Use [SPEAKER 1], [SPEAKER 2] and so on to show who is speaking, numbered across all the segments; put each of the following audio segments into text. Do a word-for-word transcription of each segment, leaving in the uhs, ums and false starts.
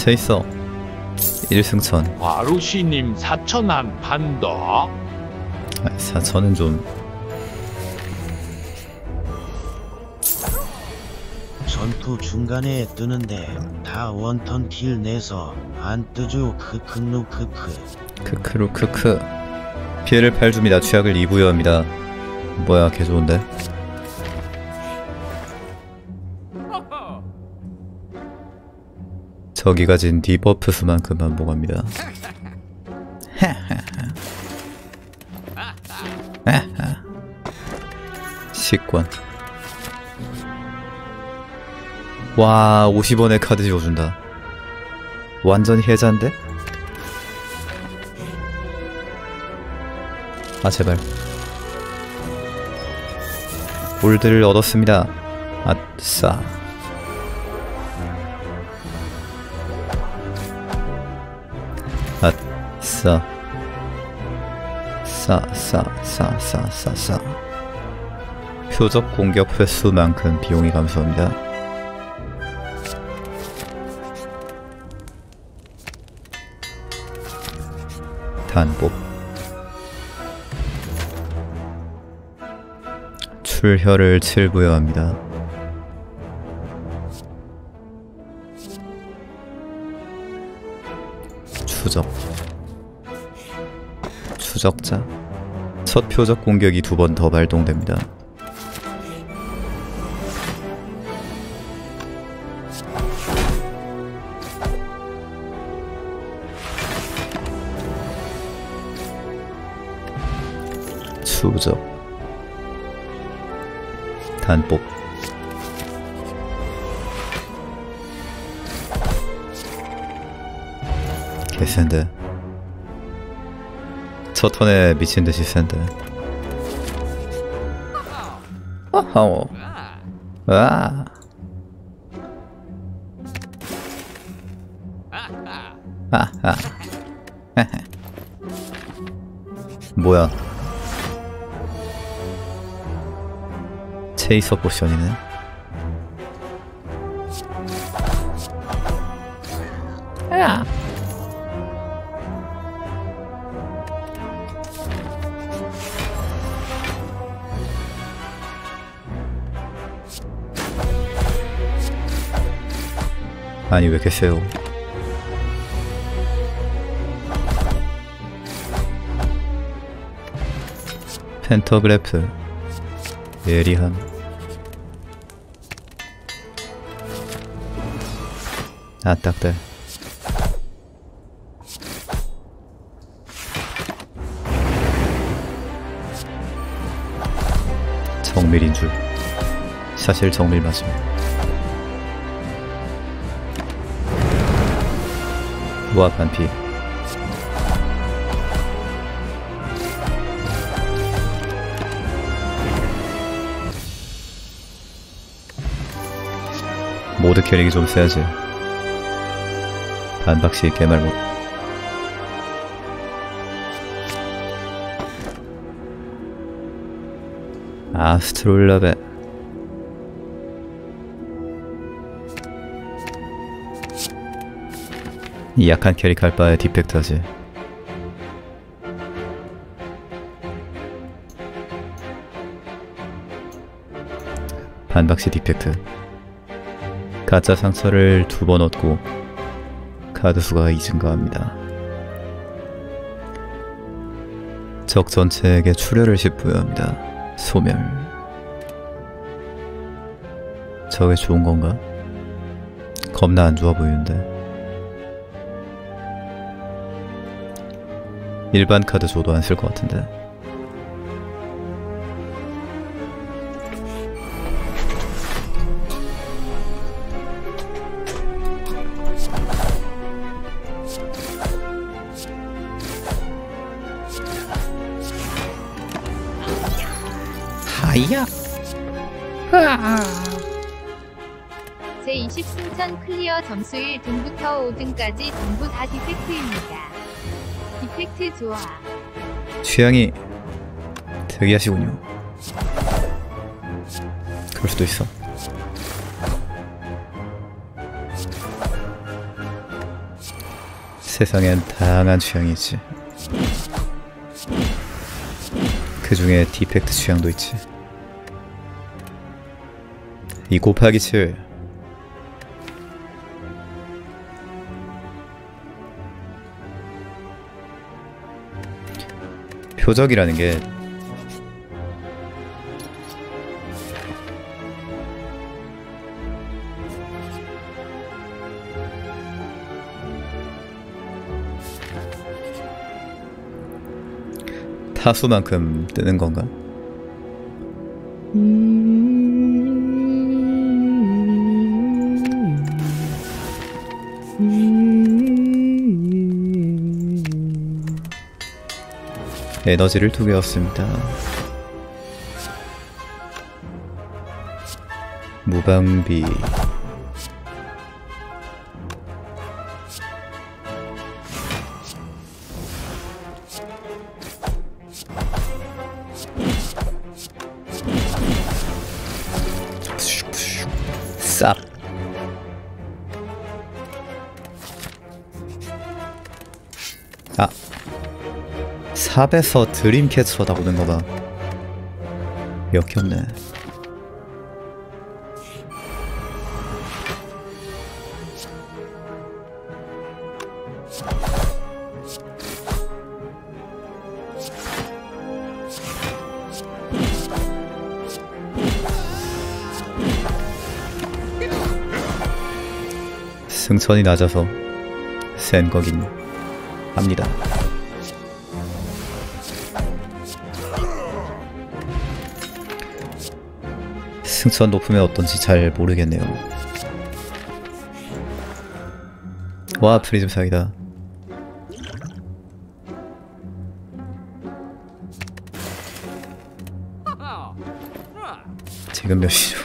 [SPEAKER 1] 체이서 일승천.
[SPEAKER 2] 와루시님 사천 한 판 더.
[SPEAKER 1] 아, 사천은 좀
[SPEAKER 3] 전투 중간에 뜨는데 다 원턴 킬 내서 안 뜨죠. 크크누 크크.
[SPEAKER 1] 크크루 크크. 피해를 팔 줍니다. 취약을 이 부여합니다. 뭐야 개 좋은데. 적이 가진 디버프 수만큼만 모갑니다. 식권. 와 오십 원에 카드 지워준다. 완전 혜자인데? 아 제발. 골드를 얻었습니다. 아싸. 아싸. 싸싸싸싸싸싸. 표적 공격 횟수만큼 비용이 감소합니다. 단복. 출혈을 칠 부여합니다. 추적. 추적자. 첫 표적 공격이 두 번 더 발동됩니다. 추적. 단복. 개센데. 첫 턴에 미친듯이 센데. 어허. 와. 아하. 뭐야. 체이서 포션이네. 야. 아니 왜 이렇게 세요? 펜터그래프. 예리함. 아딱들. 정밀인 줄. 사실 정밀 맞음. 무합한 피. 모드 캐릭이 좀 세야지. 반박시 개말못. 아스트롤라베. 이 약한 캐릭 할 바에 디펙트 하지. 반박시 디펙트. 가짜 상처를 두 번 얻고 카드 수가 이 증가합니다. 적 전체에게 출혈을 십 부여합니다. 소멸. 저게 좋은 건가? 겁나 안 좋아 보이는데. 일반 카드 줘도 안 쓸 것 같은데. 하이야.
[SPEAKER 4] 제이십 승천 클리어 점수 일 등부터 오 등까지 전부 다 디펙트입니다. 디펙트 좋아.
[SPEAKER 1] 취향이 특이하시군요. 그럴 수도 있어. 세상엔 다양한 취향이 있지. 그 중에 디펙트 취향도 있지. 이 곱하기 칠. 표적이라는 게 타수만큼 뜨는 건가? 에너지를 두 개였습니다. 무방비. 싹. 아, 삽에서 드림캐쳐 나오는 거 봐. 역겹네. 승천이 낮아서 센 거긴 합니다. 승천 높으면 어떤지 잘 모르겠네요. 와, 프리즘 사기다. 지금 몇 시죠?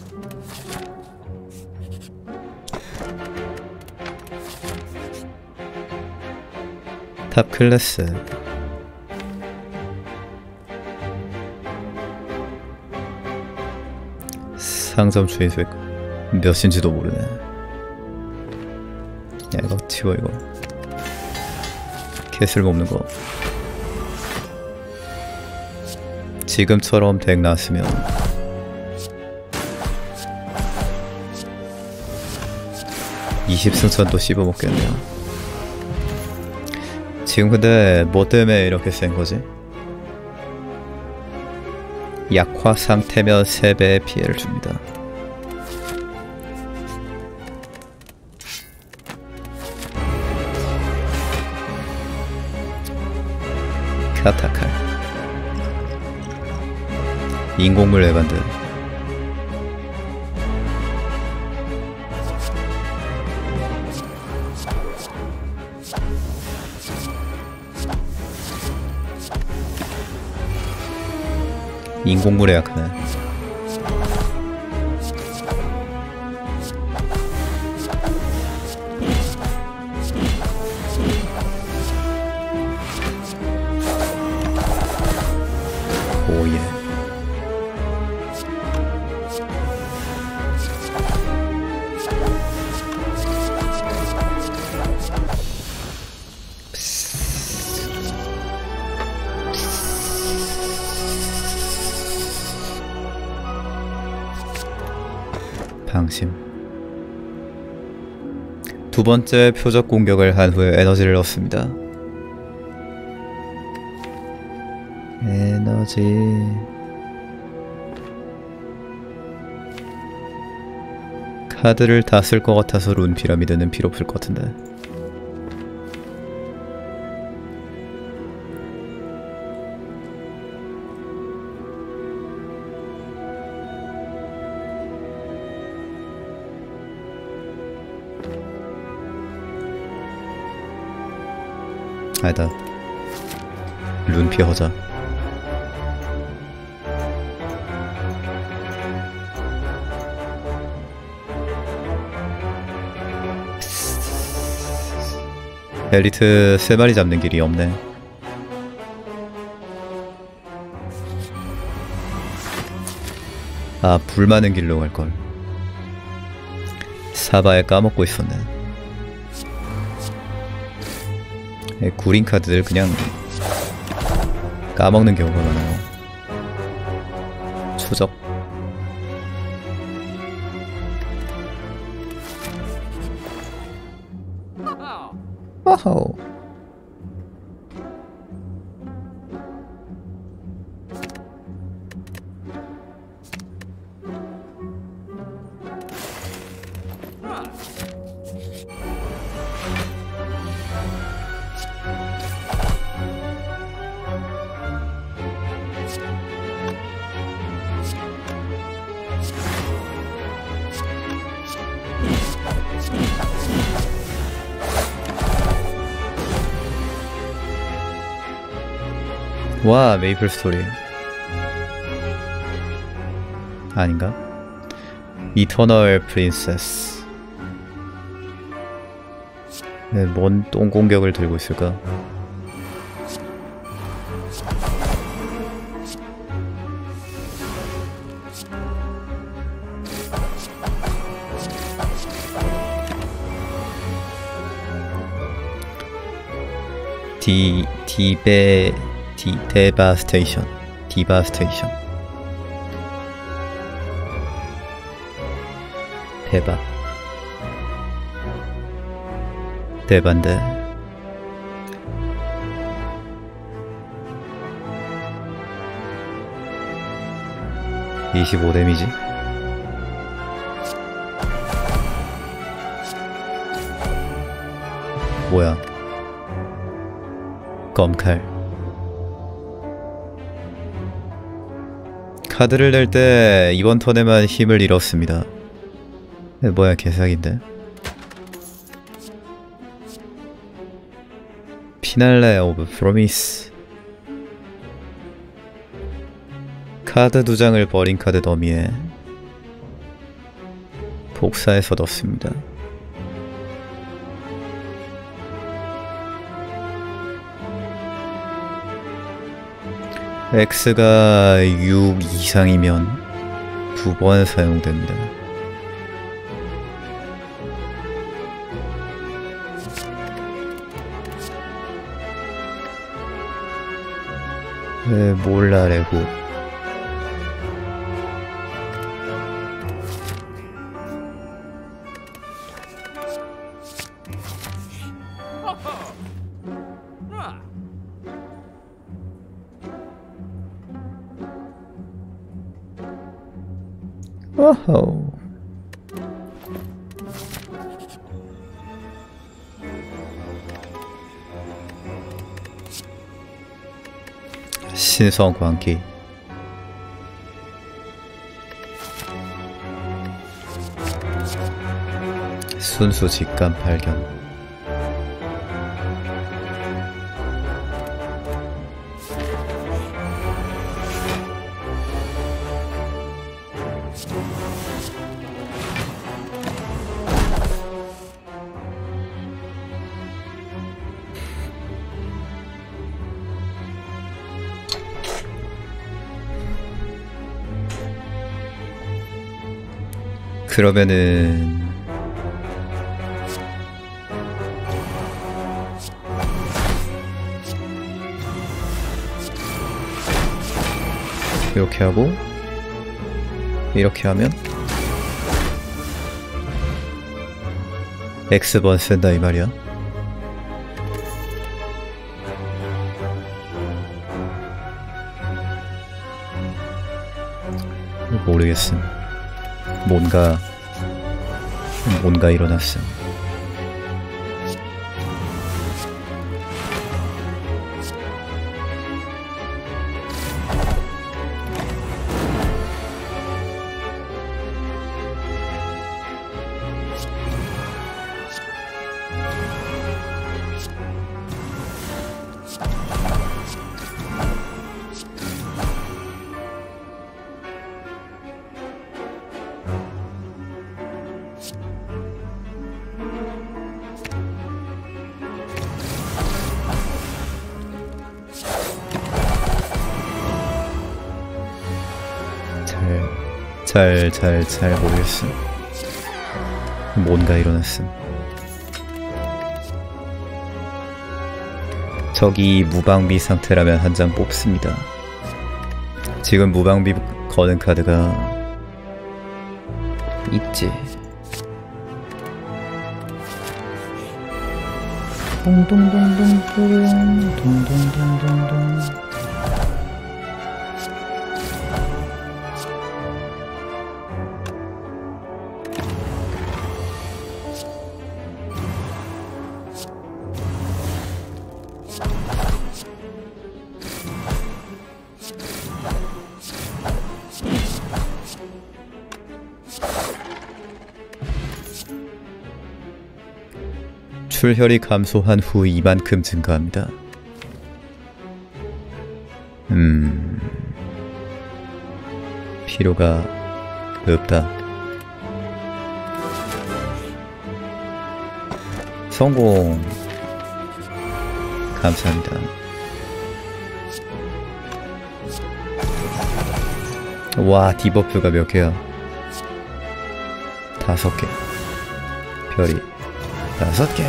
[SPEAKER 1] 탑 클래스. 상점 주의수액 몇인지도 모르네. 야, 이거 치워. 이거 개 쓸모없는 거. 지금처럼 덱 나왔으면 이십 승천도 씹어먹겠네요. 지금 근데 뭐 때문에 이렇게 센 거지? 약화 상태면 세 배의 피해를 줍니다. 카타칼. 인공물 에반드. 인공물에 약하네. 오예. 방심. 두 번째 표적 공격을 한 후에 에너지를 얻습니다. 에너지. 카드를 다 쓸 것 같아서 룬 피라미드는 필요 없을 것 같은데. 아니다. 룬피 허자. 엘리트 세 마리 잡는 길이 없네. 아, 불 많은 길로 갈걸. 사바에 까먹고 있었네. 네, 구린 카드들 그냥 까먹는 경우가 많아요. 추적. 와우. 와, 메이플 스토리. 아닌가? 이터널 프린세스. 네, 뭔 똥공격을 들고 있을까? 디, 디베, 디, 데바스테이션. 디바스테이션. 대박. 대반데. 이십오 데미지. 뭐야? 검칼. 카드를 낼 때 이번 턴에만 힘을 잃었습니다. 네, 뭐야, 개사기인데? 피날레 오브 프로미스. 카드 두 장을 버린 카드 더미에 복사해서 넣습니다. X가 육 이상이면 두 번 사용됩니다. 네, 몰라 레고. 오호. 신성 광기. 순수 직감 발견. 그러면은 이렇게 하고 이렇게 하면 X번 쓴다 이 말이야. 모르겠음. 뭔가 뭔가 일어났음. 잘, 잘, 잘 모르겠음. 뭔가 일어났음. 적이 무방비 상태라면 한 장 뽑습니다. 지금 무방비 거는 카드가 있지. 동동동동동 동동동동동. 출혈이 감소한 후 이만큼 증가합니다. 음... 필요가 없다. 성공! 감사합니다. 와, 디버프가 몇 개야? 다섯 개. 별이 다섯 개.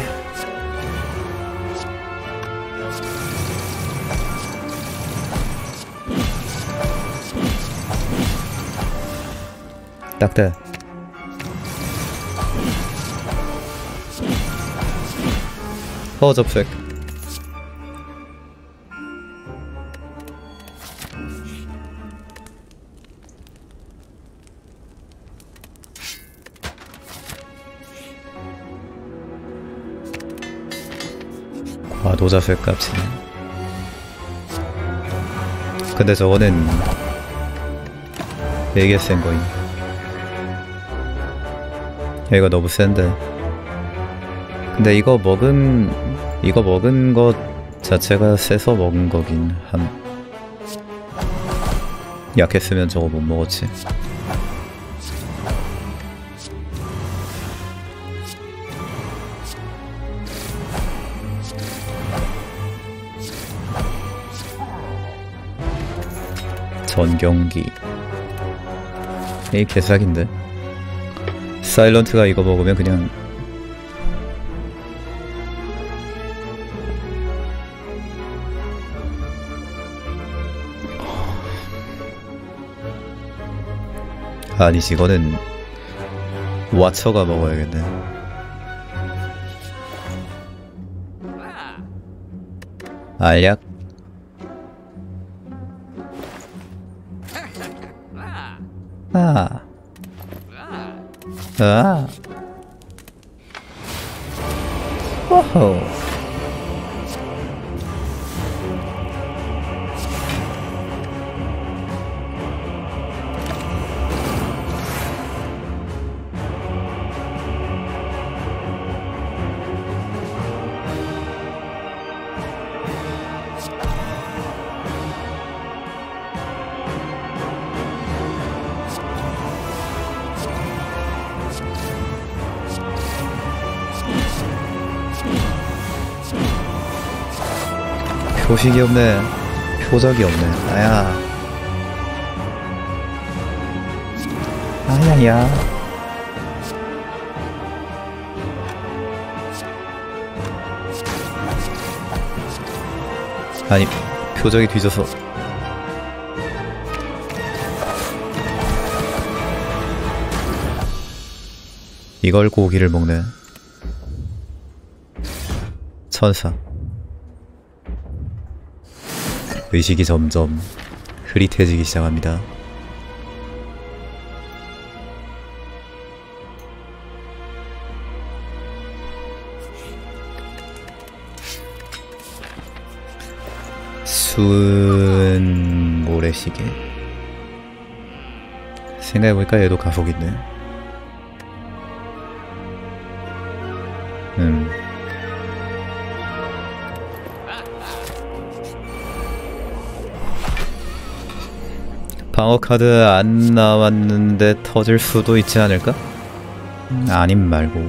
[SPEAKER 1] 딱대. 허접색. 과도자색 값이네. 근데 저거는 되게 센 거임. 이거 너무 센데. 근데 이거 먹은 이거 먹은 것 자체가 세서 먹은 거긴 함. 약했으면 저거 못 먹었지. 전경기. 이 개사기인데. 사일런트가 이거 먹으면 그냥 아니지, 이거는 와처가 먹어야겠네. 알약? 아. 아. 오호. 표식이 없네. 표적이 없네. 아야. 아야야. 아니, 표적이 뒤져서. 이걸 고기를 먹네. 천사. 의식이 점점 흐릿해지기 시작합니다. 수은 모래시계. 생각해보니까 얘도 가속있네. 음. 방어 카드 안 나왔는데 터질 수도 있지 않을까? 아님 말고.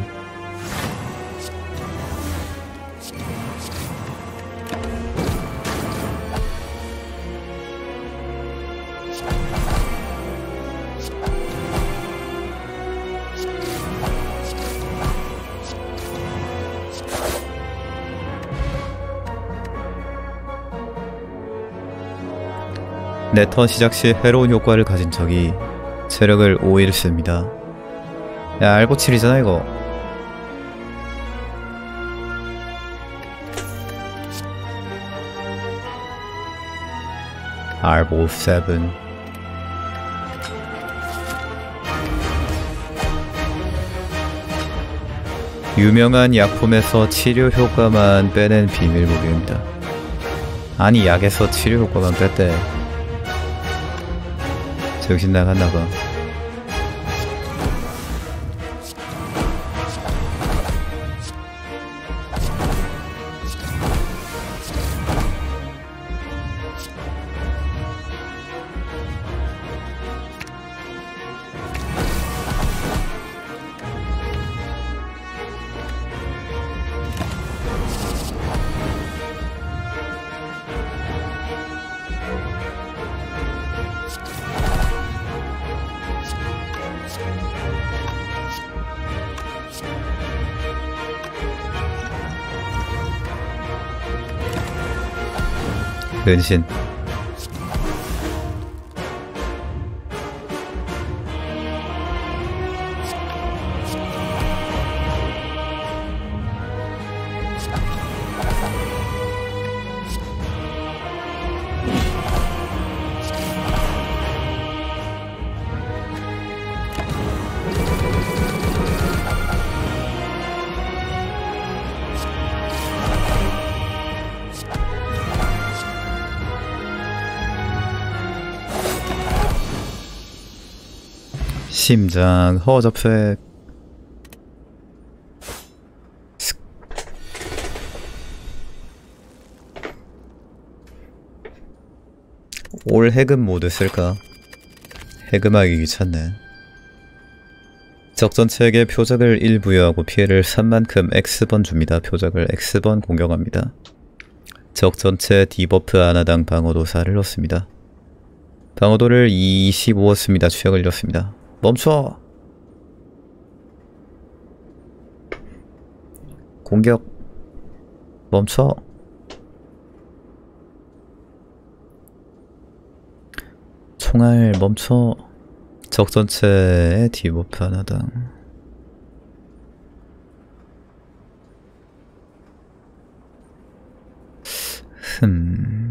[SPEAKER 1] 내 턴 시작 시 해로운 효과를 가진 적이 체력을 오 일 씁니다. 야, 알보칠이잖아 이거. 알보 세븐. 유명한 약품에서 치료 효과만 빼낸 비밀 무기입니다. 아니, 약에서 치료 효과만 뺐대. 정신 나갔나봐. 근신. 심장 허접색. 올 해금 모드 쓸까? 해금하기 귀찮네. 적 전체에게 표적을 일 부여하고 피해를 삼 만큼 X번 줍니다. 표적을 X번 공격합니다. 적 전체 디버프 하나당 방어도사를 넣습니다. 방어도를 이십오 씁니다. 취약을 넣습니다. 멈춰! 공격. 멈춰. 총알 멈춰. 적 전체의 디버프 하나당. 흠...